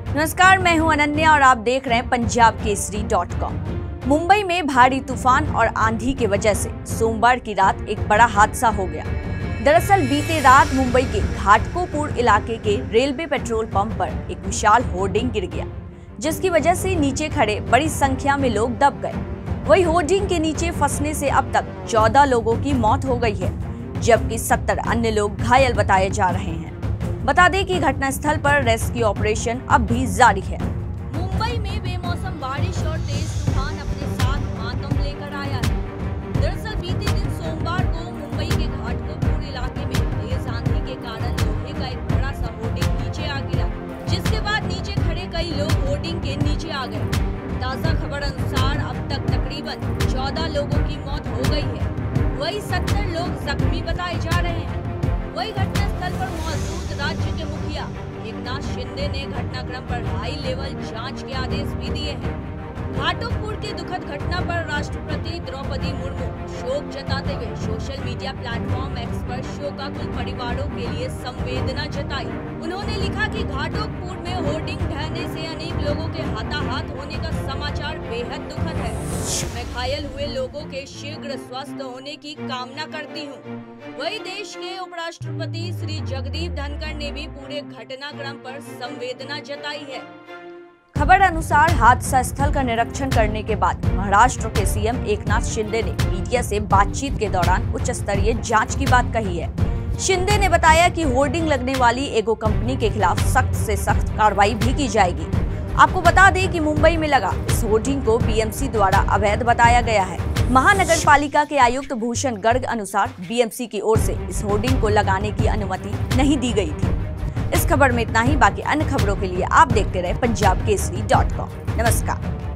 नमस्कार, मैं हूं अनन्या और आप देख रहे हैं पंजाबकेसरी.com। मुंबई में भारी तूफान और आंधी की वजह से सोमवार की रात एक बड़ा हादसा हो गया। दरअसल बीते रात मुंबई के घाटकोपुर इलाके के रेलवे पेट्रोल पंप पर एक विशाल होर्डिंग गिर गया, जिसकी वजह से नीचे खड़े बड़ी संख्या में लोग दब गए। वही होर्डिंग के नीचे फंसने से अब तक 14 लोगों की मौत हो गई है, जबकि 70 अन्य लोग घायल बताए जा रहे हैं। बता दें कि घटनास्थल पर रेस्क्यू ऑपरेशन अब भी जारी है। मुंबई में बेमौसम बारिश और तेज तूफान अपने साथ मातम लेकर आया है। दरअसल बीते दिन सोमवार को मुंबई के घाटकोपुर इलाके में तेज आंधी के कारण लोहे का एक बड़ा सा होर्डिंग नीचे आ गिरा, जिसके बाद नीचे खड़े कई लोग होर्डिंग के नीचे आ गए। ताजा खबर अनुसार अब तक तकरीबन 14 लोगों की मौत हो गई है, वही 70 लोग जख्मी बताए जा रहे हैं। वही घटनास्थल पर मौजूद राज्य के मुखिया एकनाथ शिंदे ने घटनाक्रम पर हाई लेवल जांच के आदेश भी दिए हैं। घाटकोपुर की दुखद घटना पर राष्ट्रपति द्रौपदी मुर्मू शोक जताते हुए सोशल मीडिया प्लेटफॉर्म एक्स पर शोकाकुल परिवारों के लिए संवेदना जताई। उन्होंने लिखा कि घाटकोपुर में होर्डिंग ढहने से अनेक लोगों के हाथाहाथ होने का समाचार बेहद दुखद है। मैं घायल हुए लोगों के शीघ्र स्वस्थ होने की कामना करती हूँ। वही देश के उपराष्ट्रपति श्री जगदीप धनखड़ ने भी पूरे घटनाक्रम पर संवेदना जताई है। खबर अनुसार हादसा स्थल का निरीक्षण करने के बाद महाराष्ट्र के सीएम एकनाथ शिंदे ने मीडिया से बातचीत के दौरान उच्च स्तरीय जांच की बात कही है। शिंदे ने बताया कि होर्डिंग लगने वाली एगो कंपनी के खिलाफ सख्त से सख्त कार्रवाई भी की जाएगी। आपको बता दें कि मुंबई में लगा इस होर्डिंग को बीएमसी द्वारा अवैध बताया गया है। महानगर पालिका के आयुक्त भूषण गर्ग अनुसार बीएमसी की ओर से इस होर्डिंग को लगाने की अनुमति नहीं दी गई थी। इस खबर में इतना ही। बाकी अन्य खबरों के लिए आप देखते रहे पंजाबकेसरी.com। नमस्कार।